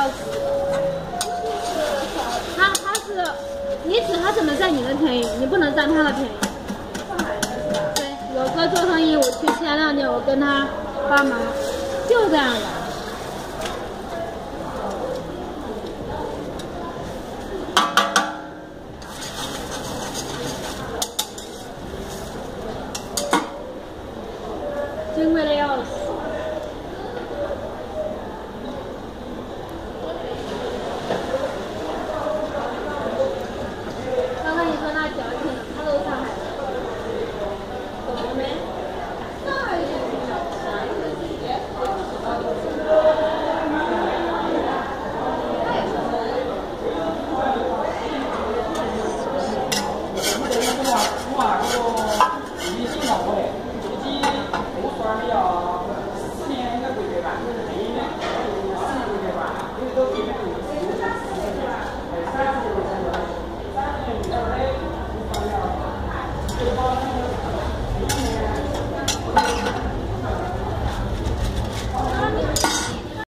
死。他是，你指他怎么占你的便宜，你不能占他的便宜。对，有个做生意，我去前2年我跟他帮忙，就这样的。珍贵的要死。刚刚你说那矫情，他都是上海的。懂了没？上海也是小吃。